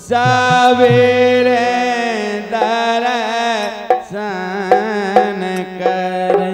सवेरे दर्शन करे।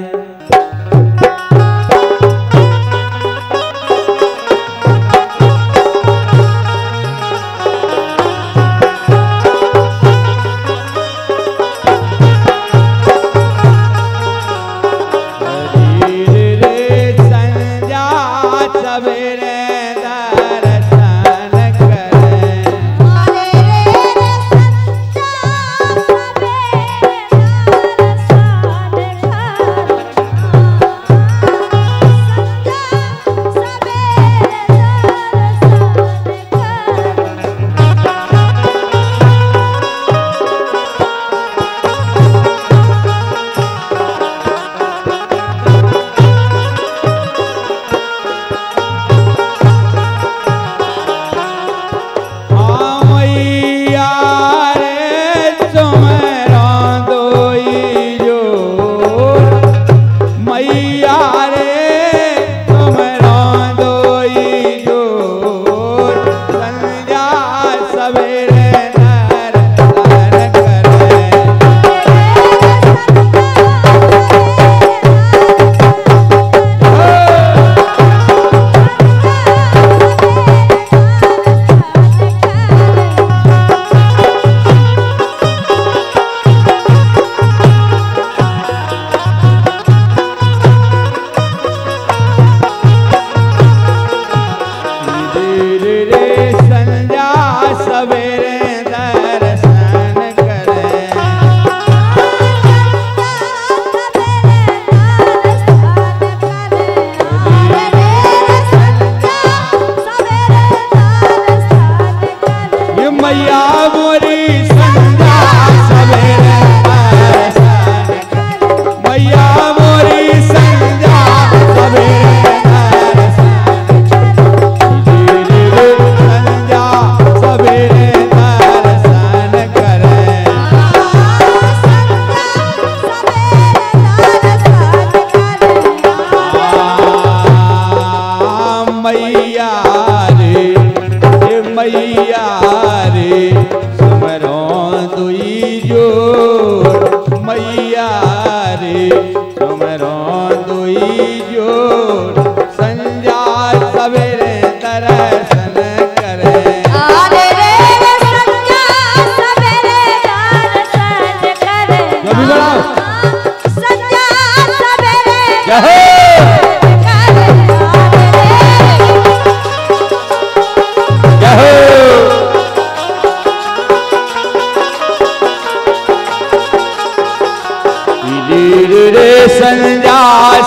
संजा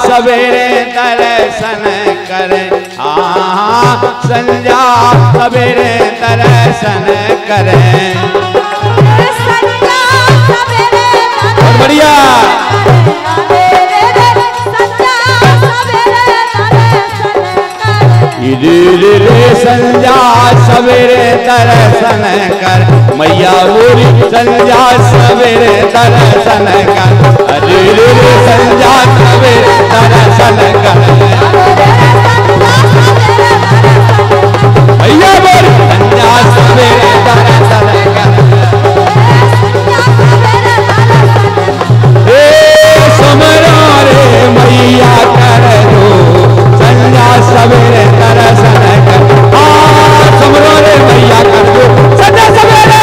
सवेरे दर्शन करे। संजा सवेरे दर्शन करे। बहुत बढ़िया। संजा सवेरे दर्शन कर मैया मोरी संजा सवेरे दर्शन कर। अरे संजा सवेरे दर्शन कर मैया मोरी संजा सवेरे दर्शन कर। समरा रे मैया कर दो संजा सवेरे दर्शन कर। समरो रे मैया कर दो संजा सवेरे।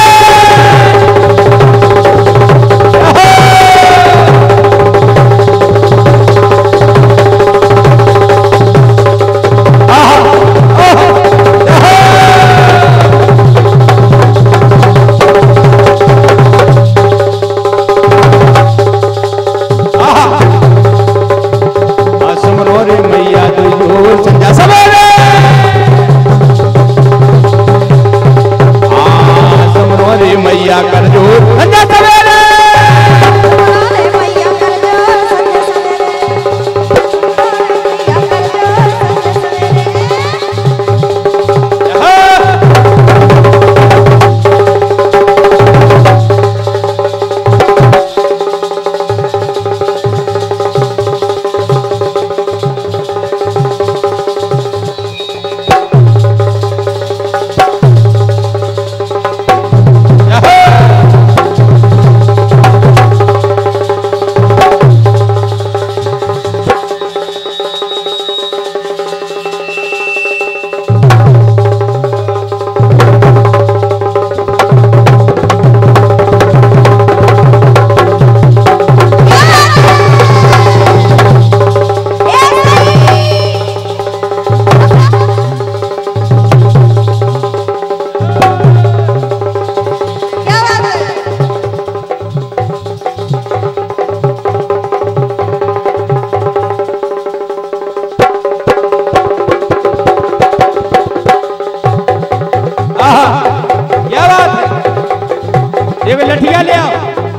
क्या बात है, ये लठिया ले आओ।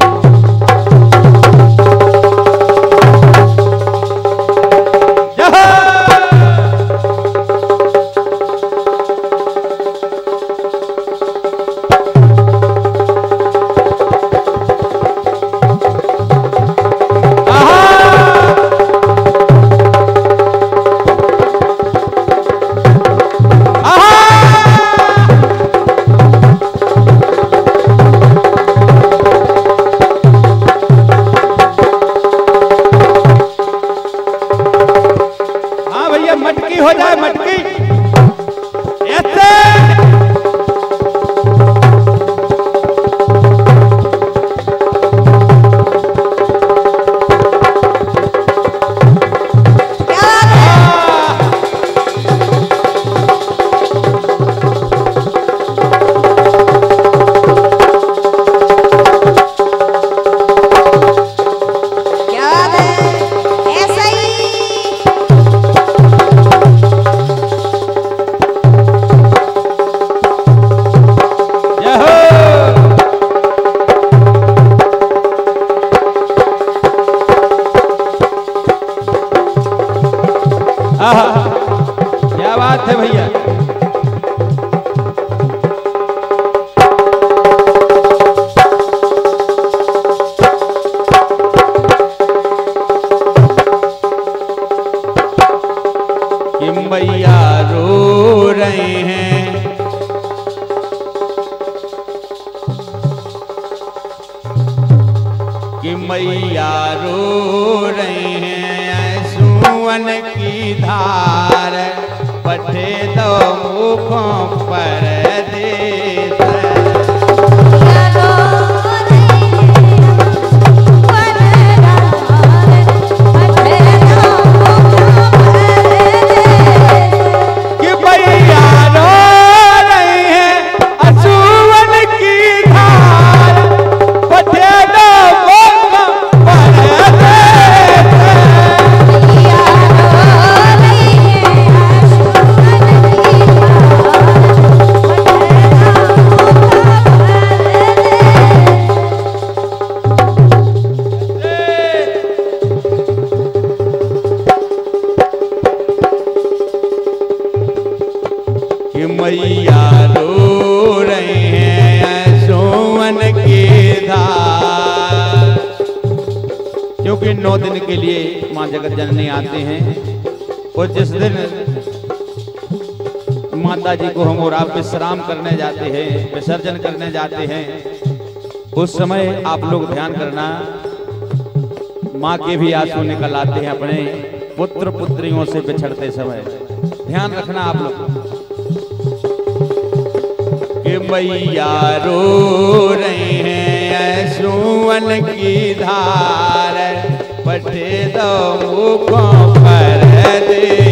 मटकी हो जाए, मटकी ऐसे क्या बात है भैया। कि मैया रो रहे हैं, कि मैया रो रहे हैं, सुवन की धार पठे दो मुखों पर देश। कि मैया रो रही हैं, असुवन की धार पठे दो मुखों पर देश। कि मैया रो रहे हैं, सोवन की धार। क्योंकि 9 दिन के लिए माँ जगत जननी आते हैं और जिस दिन माता जी को हम और आप विश्राम करने जाते हैं, विसर्जन करने जाते हैं, उस समय आप लोग ध्यान करना, माँ के भी आंसू निकल आते हैं अपने पुत्र पुत्रियों से बिछड़ते समय। ध्यान रखना आप लोग। कि मैया रो रहे हैं, सुवन की धार पठे दो मुखों पर देश।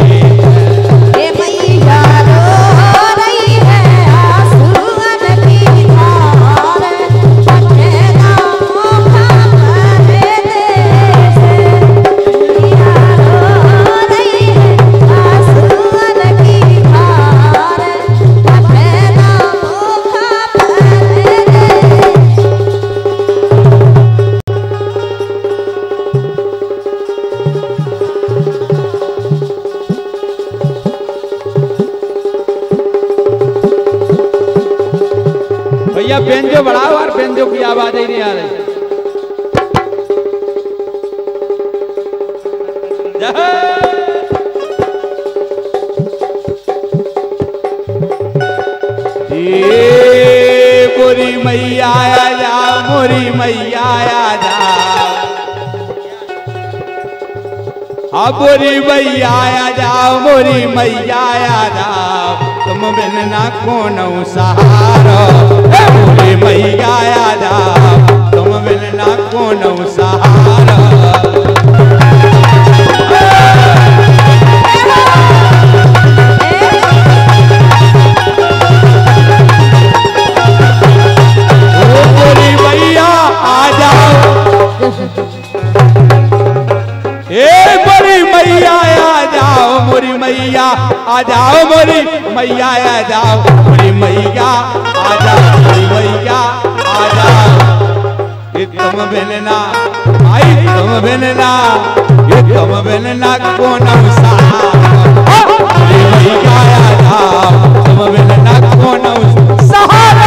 भैया बेंजो बढ़ाओ और बेंजो की आवाज ही नहीं आ रही। मोरी मैया आ जा, मोरी मैया आ जा, हाँ मोरी मैया आ जाओ, मोरी मैया आ जाओ, तुम बिन ना कौन सहारा। मोरी मैया आ जाओ, तुम बिन ना कौन सहारा। मोरी मैया आ जाओ, मोरी मैया आ जाओ, मोरी मैया आ जाओ, मोरी मैया आ जाओ, मोरी मैया बिनना आई तुम बिनना ये तुम बिनना कौन सहारा तुम बिनना कौन सहारा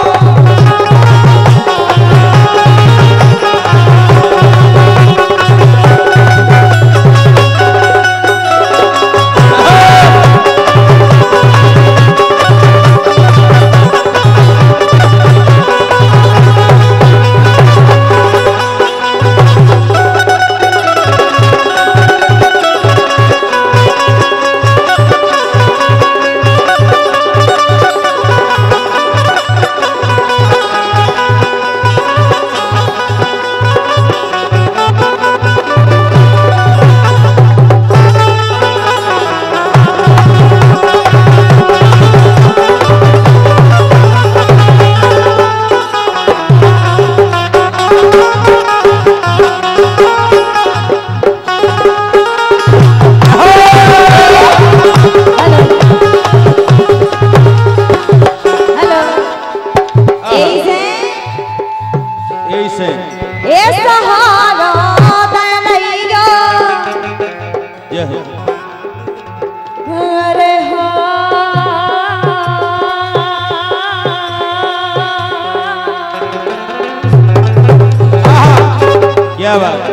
क्या बात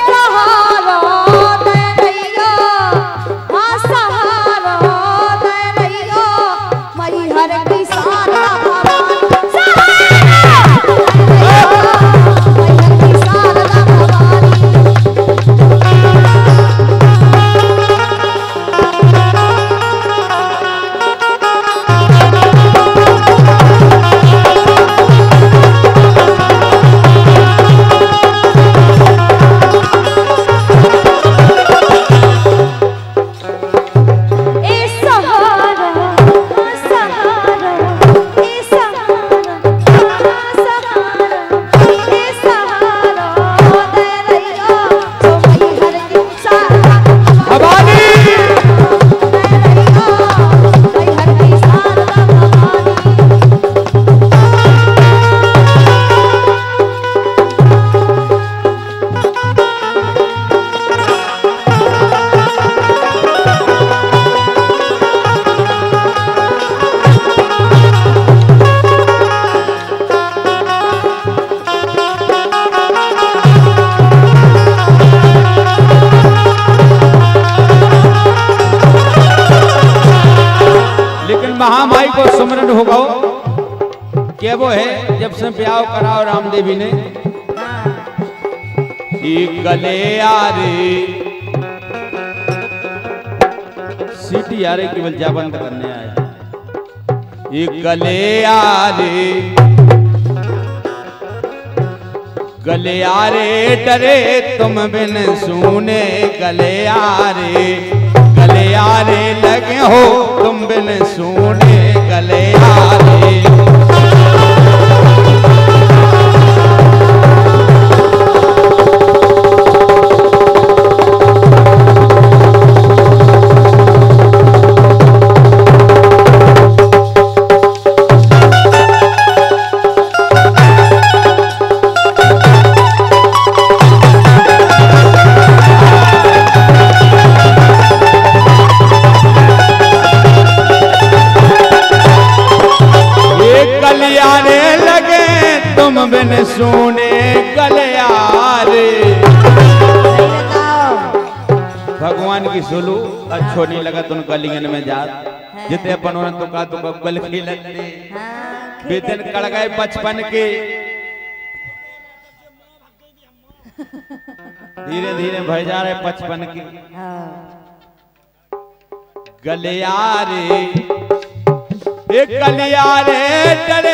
महामाई को सुमरन होगा क्या वो है जब से ब्याह कराओ रामदेवी ने गले यारे सीटी यारे केवल जा बंद करने आए गले यारे डरे तुम बिन सुने गले यारे लगे हो तुम बिन सुने गले यारे बिन सुने गलियारे भगवान की सोलू अच्छो नहीं लगा तुम गलियन में जा जिते अपन तो का तो गल खिलते बेदन कड़ गए बचपन के धीरे धीरे भय जा रहे बचपन के गलियारे एक गलियारे डरे